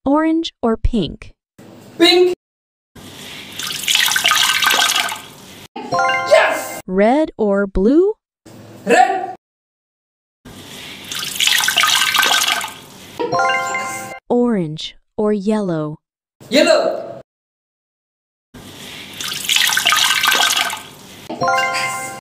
Orange or pink? Pink. Yes! Red or blue? Red. Orange or yellow? Yellow.